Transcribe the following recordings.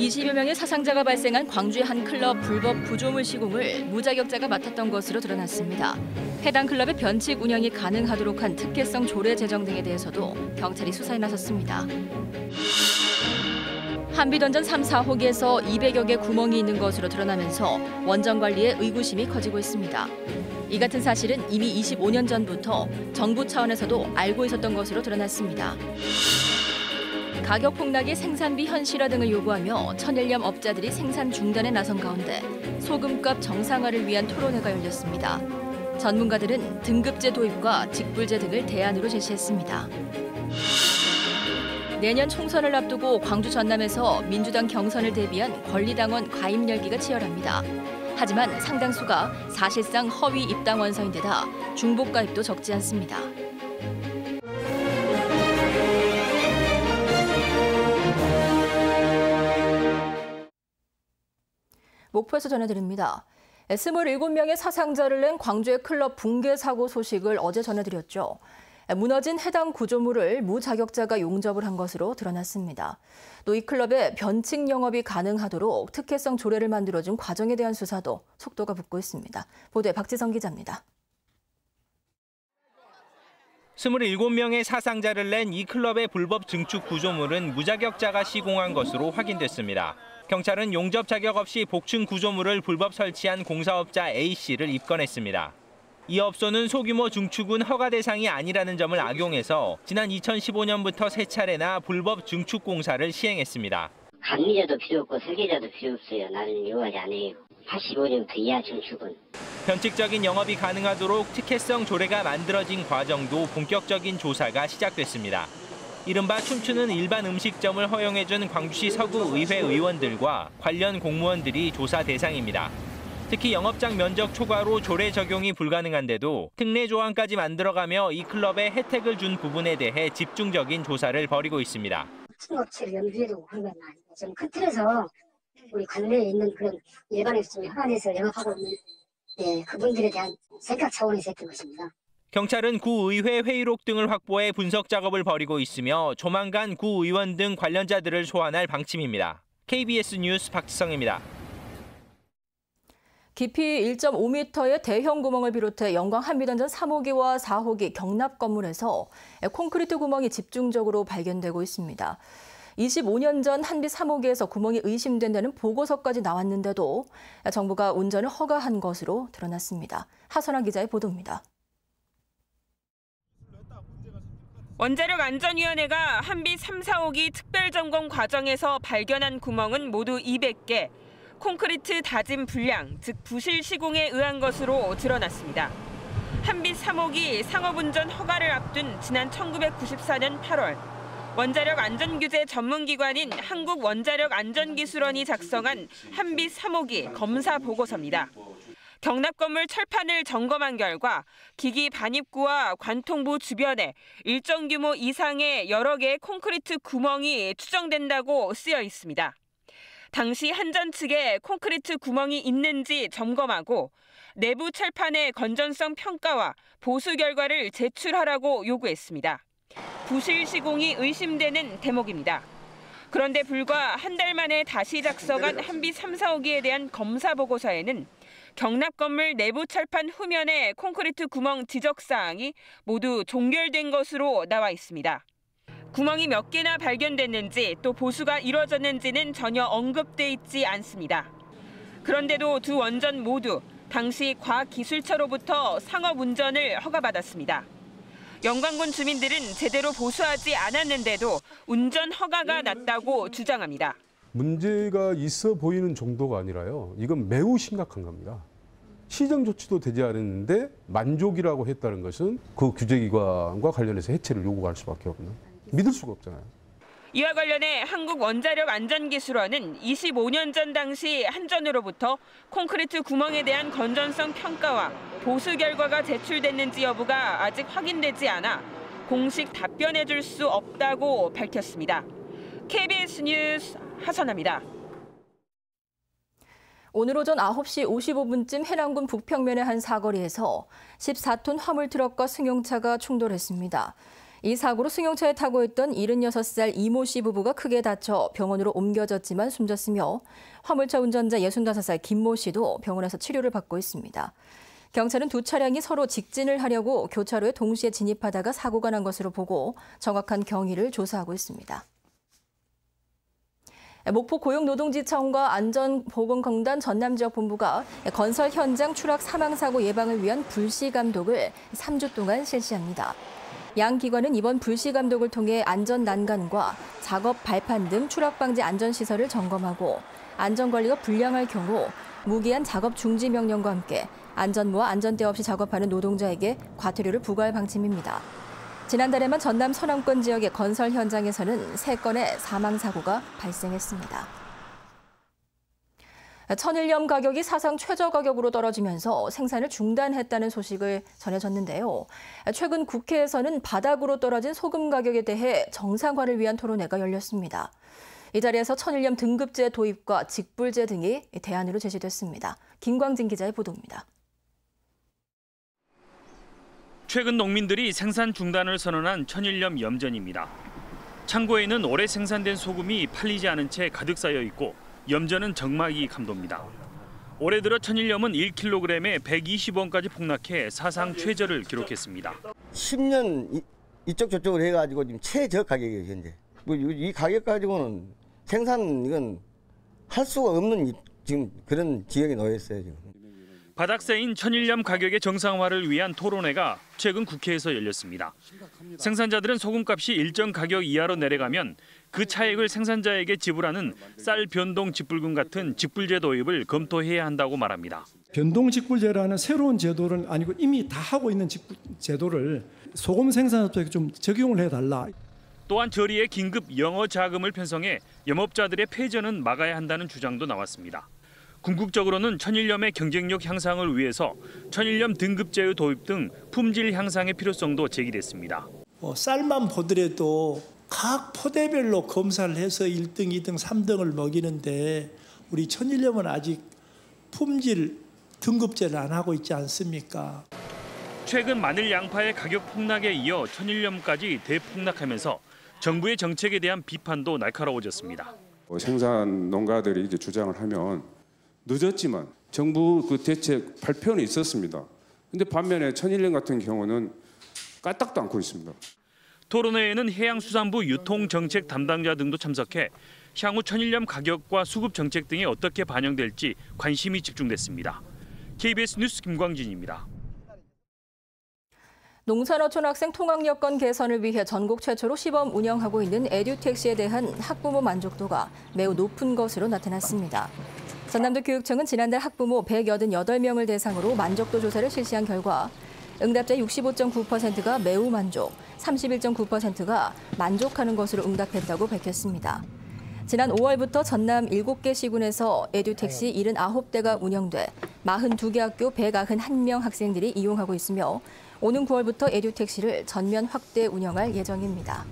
20여 명의 사상자가 발생한 광주의 한 클럽 불법 구조물 시공을 무자격자가 맡았던 것으로 드러났습니다. 해당 클럽의 변칙 운영이 가능하도록 한 특혜성 조례 제정 등에 대해서도 경찰이 수사에 나섰습니다. 한비던전 3, 4호기에서 200여 개 구멍이 있는 것으로 드러나면서 원전 관리에 의구심이 커지고 있습니다. 이 같은 사실은 이미 25년 전부터 정부 차원에서도 알고 있었던 것으로 드러났습니다. 가격 폭락이 생산비 현실화 등을 요구하며 천일염 업자들이 생산 중단에 나선 가운데 소금값 정상화를 위한 토론회가 열렸습니다. 전문가들은 등급제 도입과 직불제 등을 대안으로 제시했습니다. 내년 총선을 앞두고 광주 전남에서 민주당 경선을 대비한 권리당원 가입 열기가 치열합니다. 하지만 상당수가 사실상 허위 입당 원서인데다 중복 가입도 적지 않습니다. 목포에서 전해드립니다. 27명의 사상자를 낸 광주의 클럽 붕괴 사고 소식을 어제 전해드렸죠. 무너진 해당 구조물을 무자격자가 용접을 한 것으로 드러났습니다. 또 이 클럽의 변칙 영업이 가능하도록 특혜성 조례를 만들어준 과정에 대한 수사도 속도가 붙고 있습니다. 보도에 박지성 기자입니다. 27명의 사상자를 낸 이 클럽의 불법 증축 구조물은 무자격자가 시공한 것으로 확인됐습니다. 경찰은 용접 자격 없이 복층 구조물을 불법 설치한 공사업자 A씨를 입건했습니다. 이 업소는 소규모 증축은 허가 대상이 아니라는 점을 악용해서 지난 2015년부터 3차례나 불법 증축 공사를 시행했습니다. 감리자도 필요 없고 설계자도 필요 없어요. 나는 요구하지 않아요. 85년부터 이하 증축은. 변칙적인 영업이 가능하도록 특혜성 조례가 만들어진 과정도 본격적인 조사가 시작됐습니다. 이른바 춤추는 일반 음식점을 허용해준 광주시 서구의회 의원들과 관련 공무원들이 조사 대상입니다. 특히 영업장 면적 초과로 조례 적용이 불가능한데도 특례 조항까지 만들어가며 이 클럽에 혜택을 준 부분에 대해 집중적인 조사를 벌이고 있습니다. 업체를 염두에 두고 그런 건 아니고 좀 큰 틀에서 우리 관내에 있는 그런 일반에서 좀 현안에서 영업하고 있는 그분들에 대한 생각 차원에서 했던 것입니다. 경찰은 구의회 회의록 등을 확보해 분석 작업을 벌이고 있으며 조만간 구의원 등 관련자들을 소환할 방침입니다. KBS 뉴스 박지성입니다. 깊이 1.5m의 대형 구멍을 비롯해 영광 한비던전 3호기와 4호기 경납 건물에서 콘크리트 구멍이 집중적으로 발견되고 있습니다. 25년 전 한비 3호기에서 구멍이 의심된다는 보고서까지 나왔는데도 정부가 운전을 허가한 것으로 드러났습니다. 하선아 기자의 보도입니다. 원자력안전위원회가 한비 3, 4호기 특별점검 과정에서 발견한 구멍은 모두 200개, 콘크리트 다짐 불량, 즉 부실 시공에 의한 것으로 드러났습니다. 한비 3호기 상업운전 허가를 앞둔 지난 1994년 8월, 원자력안전규제 전문기관인 한국원자력안전기술원이 작성한 한비 3호기 검사 보고서입니다. 경납건물 철판을 점검한 결과 기기 반입구와 관통부 주변에 일정 규모 이상의 여러 개의 콘크리트 구멍이 추정된다고 쓰여 있습니다. 당시 한전 측에 콘크리트 구멍이 있는지 점검하고 내부 철판의 건전성 평가와 보수 결과를 제출하라고 요구했습니다. 부실 시공이 의심되는 대목입니다. 그런데 불과 한 달 만에 다시 작성한 한비 3, 4호기에 대한 검사 보고서에는 경납 건물 내부 철판 후면의 콘크리트 구멍 지적 사항이 모두 종결된 것으로 나와 있습니다. 구멍이 몇 개나 발견됐는지 또 보수가 이뤄졌는지는 전혀 언급돼 있지 않습니다. 그런데도 두 원전 모두 당시 과학기술처로부터 상업운전을 허가받았습니다. 영광군 주민들은 제대로 보수하지 않았는데도 운전 허가가 났다고 주장합니다. 문제가 있어 보이는 정도가 아니라요. 이건 매우 심각한 겁니다. 시정 조치도 되지 않았는데 만족이라고 했다는 것은 그 규제기관과 관련해서 해체를 요구할 수밖에 없는, 믿을 수가 없잖아요. 이와 관련해 한국원자력안전기술원은 25년 전 당시 한전으로부터 콘크리트 구멍에 대한 건전성 평가와 보수 결과가 제출됐는지 여부가 아직 확인되지 않아 공식 답변해 줄 수 없다고 밝혔습니다. KBS 뉴스 하선아입니다. 오늘 오전 9시 55분쯤 해남군 북평면의 한 사거리에서 14톤 화물 트럭과 승용차가 충돌했습니다. 이 사고로 승용차에 타고 있던 76살 이모 씨 부부가 크게 다쳐 병원으로 옮겨졌지만 숨졌으며 화물차 운전자 65살 김모 씨도 병원에서 치료를 받고 있습니다. 경찰은 두 차량이 서로 직진을 하려고 교차로에 동시에 진입하다가 사고가 난 것으로 보고 정확한 경위를 조사하고 있습니다. 목포 고용노동지청과 안전보건공단 전남지역본부가 건설 현장 추락 사망사고 예방을 위한 불시감독을 3주 동안 실시합니다. 양 기관은 이번 불시감독을 통해 안전 난간과 작업 발판 등 추락 방지 안전시설을 점검하고 안전관리가 불량할 경우 무기한 작업 중지 명령과 함께 안전모와 안전대 없이 작업하는 노동자에게 과태료를 부과할 방침입니다. 지난달에만 전남 서남권 지역의 건설 현장에서는 3건의 사망사고가 발생했습니다. 천일염 가격이 사상 최저 가격으로 떨어지면서 생산을 중단했다는 소식을 전해졌는데요. 최근 국회에서는 바닥으로 떨어진 소금 가격에 대해 정상화를 위한 토론회가 열렸습니다. 이 자리에서 천일염 등급제 도입과 직불제 등이 대안으로 제시됐습니다. 김광진 기자의 보도입니다. 최근 농민들이 생산 중단을 선언한 천일염 염전입니다. 창고에는 오래 생산된 소금이 팔리지 않은 채 가득 쌓여 있고 염전은 정막이 감도입니다. 올해 들어 천일염은 1kg에 120원까지 폭락해 사상 최저를 기록했습니다. 10년 이쪽 저쪽을 해가지고 지금 최저 가격이에요 현재. 이 가격 가지고는 생산 이건 할 수가 없는 지금 그런 지역에 놓여 있어요 지금. 바닥세인 천일염 가격의 정상화를 위한 토론회가 최근 국회에서 열렸습니다. 생산자들은 소금값이 일정 가격 이하로 내려가면 그 차액을 생산자에게 지불하는 쌀 변동 직불금 같은 직불제 도입을 검토해야 한다고 말합니다. 변동 직불제라는 새로운 제도를 아니고 이미 다 하고 있는 제도를 소금 생산업자에게 좀 적용을 해달라. 또한 저리에 긴급 영어 자금을 편성해 염업자들의 폐전은 막아야 한다는 주장도 나왔습니다. 궁극적으로는 천일염의 경쟁력 향상을 위해서 천일염 등급제의 도입 등 품질 향상의 필요성도 제기됐습니다. 쌀만 보더라도 각 포대별로 검사를 해서 1등, 2등, 3등을 먹이는데 우리 천일염은 아직 품질 등급제를 안 하고 있지 않습니까? 최근 마늘 양파의 가격 폭락에 이어 천일염까지 대폭락하면서 정부의 정책에 대한 비판도 날카로워졌습니다. 생산 농가들이 이제 주장을 하면 늦었지만 정부 그 대책 발표는 있었습니다. 그런데 반면에 천일염 같은 경우는 까딱도 않고 있습니다. 토론회에는 해양수산부 유통정책 담당자 등도 참석해 향후 천일염 가격과 수급 정책 등이 어떻게 반영될지 관심이 집중됐습니다. KBS 뉴스 김광진입니다. 농산어촌 학생 통학 여건 개선을 위해 전국 최초로 시범 운영하고 있는 에듀택시에 대한 학부모 만족도가 매우 높은 것으로 나타났습니다. 전남도 교육청은 지난달 학부모 188명을 대상으로 만족도 조사를 실시한 결과 응답자 65.9%가 매우 만족, 31.9%가 만족하는 것으로 응답했다고 밝혔습니다. 지난 5월부터 전남 7개 시군에서 에듀택시 79대가 운영돼 42개 학교 191명 학생들이 이용하고 있으며 오는 9월부터 에듀택시를 전면 확대 운영할 예정입니다.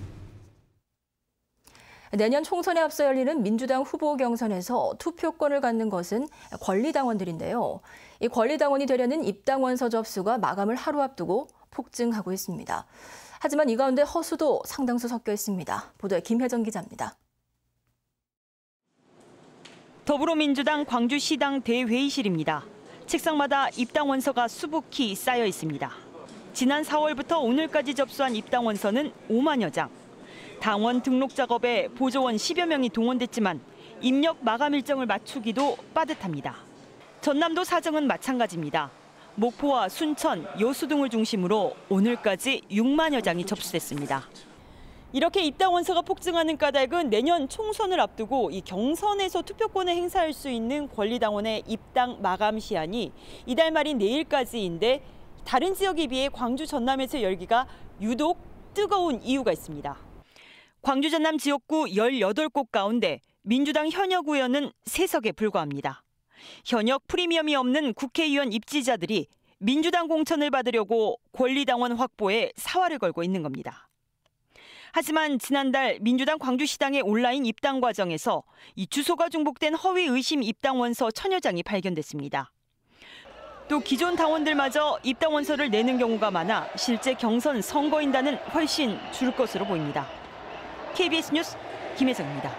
내년 총선에 앞서 열리는 민주당 후보 경선에서 투표권을 갖는 것은 권리당원들인데요. 이 권리당원이 되려는 입당원서 접수가 마감을 하루 앞두고 폭증하고 있습니다. 하지만 이 가운데 허수도 상당수 섞여 있습니다. 보도에 김혜정 기자입니다. 더불어민주당 광주시당 대회의실입니다. 책상마다 입당원서가 수북히 쌓여 있습니다. 지난 4월부터 오늘까지 접수한 입당원서는 5만여 장. 당원 등록 작업에 보조원 10여 명이 동원됐지만 입력 마감 일정을 맞추기도 빠듯합니다. 전남도 사정은 마찬가지입니다. 목포와 순천, 여수 등을 중심으로 오늘까지 6만여 장이 접수됐습니다. 이렇게 입당원서가 폭증하는 까닭은 내년 총선을 앞두고 이 경선에서 투표권을 행사할 수 있는 권리당원의 입당 마감 시한이 이달 말인 내일까지인데 다른 지역에 비해 광주 전남에서 열기가 유독 뜨거운 이유가 있습니다. 광주 전남 지역구 18곳 가운데 민주당 현역 의원은 3석에 불과합니다. 현역 프리미엄이 없는 국회의원 입지자들이 민주당 공천을 받으려고 권리당원 확보에 사활을 걸고 있는 겁니다. 하지만 지난달 민주당 광주시당의 온라인 입당 과정에서 이 주소가 중복된 허위 의심 입당원서 1000여 장이 발견됐습니다. 또 기존 당원들마저 입당 원서를 내는 경우가 많아 실제 경선 선거인단은 훨씬 줄 것으로 보입니다. KBS 뉴스 김혜정입니다.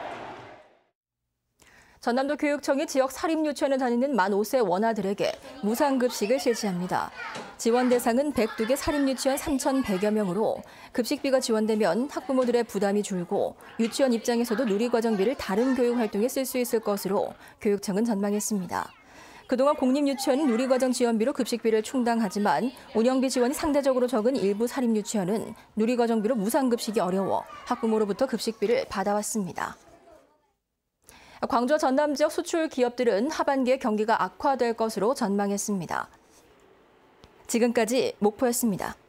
전남도 교육청이 지역 사립유치원에 다니는 만 5세 원아들에게 무상급식을 실시합니다. 지원 대상은 102개 사립유치원 3,100여 명으로 급식비가 지원되면 학부모들의 부담이 줄고 유치원 입장에서도 누리과정비를 다른 교육 활동에 쓸 수 있을 것으로 교육청은 전망했습니다. 그동안 공립유치원은 누리과정 지원비로 급식비를 충당하지만 운영비 지원이 상대적으로 적은 일부 사립유치원은 누리과정비로 무상급식이 어려워 학부모로부터 급식비를 받아왔습니다. 광주와 전남 지역 수출 기업들은 하반기에 경기가 악화될 것으로 전망했습니다. 지금까지 목포였습니다.